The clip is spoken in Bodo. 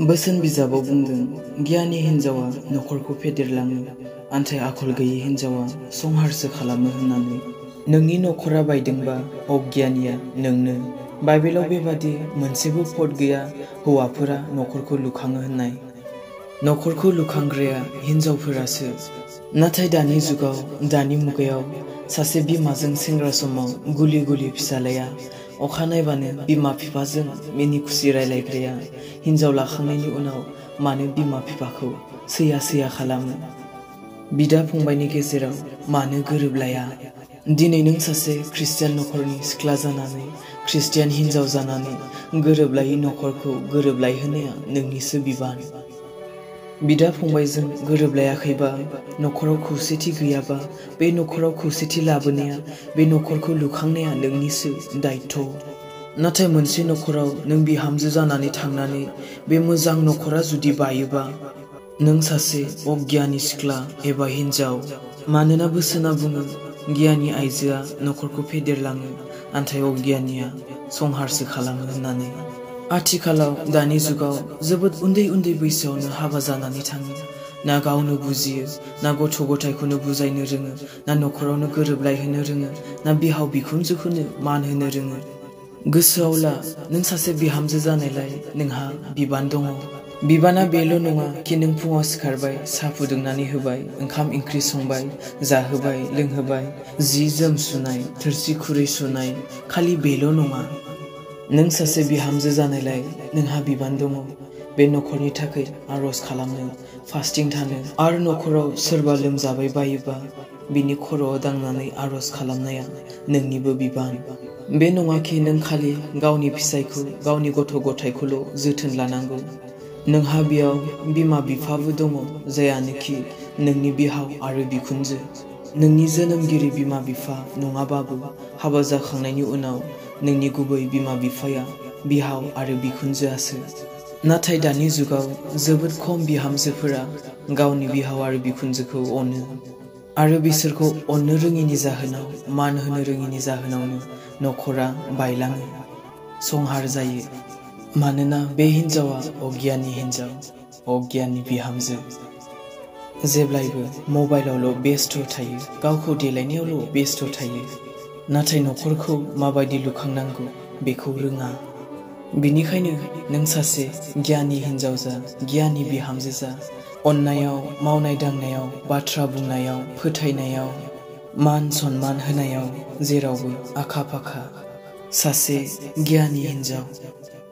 बोसोन बिजाबाव बुंदों गियानि हिनजावा नखरखौ फेदेरलाङो आन्थाय आखल गैयै हिनजावा संहारसो खालामो होननानै। नोंनि नखरा बायदोंबा अगियानिया नोंनो। बाइबेलाव बेबादि मोनसेबो पद गैया हौवाफोरा नखरखौ लुखाङो होननाय। नखरखौ लुखांग्राया हिनजावफोरासो। नाथाय दानि जुगाव दानि मुगायाव सासे बिमाजों सेंग्रा समाव गुलि गुलि फिसालाया अखानायबानो बिमा बिफाजों मिनि खुसि रायलायग्राया हिनजाव लाखांनायनि उनाव मानो बिमा बिफाखौ सैया सैया खालामो? बिदा फंबायनि गेजेराव मानो गोरोबलाया? दिनै नों सासे ख्रिस्टियान नखरनि सिख्ला जानानै ख्रिस्टियान हिनजाव जानानै गोरोबलायै नखरखौ गोरोबलायहोनाया नोंनिसो बिबान। बिदा फंबायजों गोरोबलायाखैबा नखराव खौसेथि गैयाबा बे नखराव खौसेथि लाबोनाया बे नखरखौ लुखांनाया नोंनिसो दायित्व। नाथाय मोनसे नखराव नों बिहामजो जानानै थांनानै बे मोजां नखरा जुदि बायोबा नों सासे अगियानि सिख्ला एबा हिनजाव। मानोना बोसोना बुङो गियानि आइजोआ नखरखौ फेदेरलाङो आन्थाय अगियानिया संहारसो खालामो होननानै। आथिखालाव दानि जुगाव जोबोद उन्दै उन्दै बैसोआवनो हाबा जानानै थाङो। ना गावनो बुजियो ना गथ' गथायखौनो बुजायनो रोङो ना नखरावनो गोरोबलायहोनो रोङो ना बिहाव बिखुनजोखौनो मान होनो रोङो। गोसोआव ला नों सासे बिहामजो जानायलाय नोंहा बिबान दङ। बिबाना बेल' नङा कि नों फुङाव सिखारबाय साहा फुदुंनानै होबाय ओंखाम ओंख्रि संबाय जाहोबाय लोंहोबाय जि जोम सुनाय थोरसि खुरै सुनाय खालि बेल' नङा। नों सासे बिहामजो जानायलाय नोंहा बिबान दङ बे नखरनि थाखाय आरज खालामनो फास्टिं थानो आरो नखराव सोरबा लोमजाबाय बायोबा बिनि खर'आव दांनानै आरज खालामनाया नोंनिबो बिबान। बे नङाखि नों खालि गावनि फिसायखौ गावनि गथ' गथायखौल' जोथोन लानांगौ। नोंहा बेयाव बिमा बिफाबो दङ जायानोखि नोंनि बिहाव आरो बिखुनजो। नोंनि जोनोमगिरि बिमा बिफा नङाबाबो हाबा जाखांनायनि उनाव नोंनि गुबै बिमा बिफाया बिहाव आरो बिखुनजोआसो। नाथाय दानि जुगाव जोबोद खम बिहामजोफोरा गावनि बिहाव आरो बिखुनजोखौ अनो आरो बिसोरखौ अननो रोङिनि जाहोनाव मान होनो रोङिनि जाहोनावनो नखरा बायलाङो संहार जायो। मानोना बे हिनजावा अगियानि हिनजाव अगियानि बिहामजो। जेब्लायबो मबाइलावल' बेस्थ' थायो गावखौ देलायनायावल' बेस्थ' थायो नाथाय नखरखौ माबायदि लुखांनांगौ बेखौ रोङा। बिनिखायनो नों सासे गियानि हिनजाव जा गियानि बिहामजो जा। अननायाव मावनाय दांनायाव बाथ्रा बुंनायाव फोथायनायाव मान सनमान होनायाव जेरावबो आखा फाखा सासे गियानि हिनजाव।